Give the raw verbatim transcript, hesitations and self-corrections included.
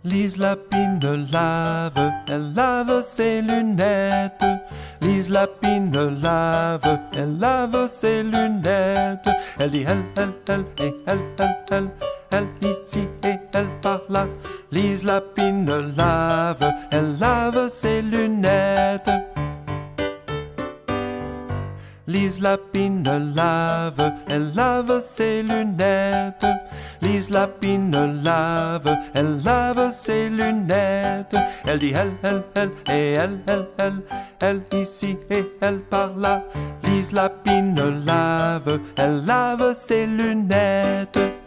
Lise Lapine lave, elle lave ses lunettes. Lise Lapine lave, elle lave ses lunettes. Elle dit elle, elle, elle, et elle, elle, elle, elle ici et elle par là. Lise Lapine lave, elle lave ses lunettes. Lise Lapine lave, elle lave ses lunettes. Lise Lapine lave, elle lave ses lunettes. Elle dit elle, elle, elle, et elle, elle, elle, elle ici et elle par là. Lise Lapine lave, elle lave ses lunettes.